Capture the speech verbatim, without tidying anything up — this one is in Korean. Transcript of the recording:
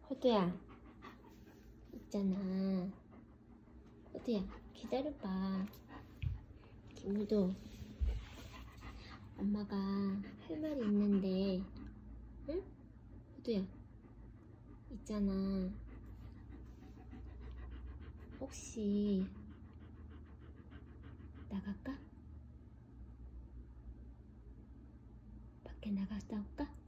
호두야, 있잖아. 호두야, 기다려봐. 김호두, 엄마가 할 말이 있는데, 응? 호두야, 있잖아. 혹시 나갈까? 밖에 나갔다 올까?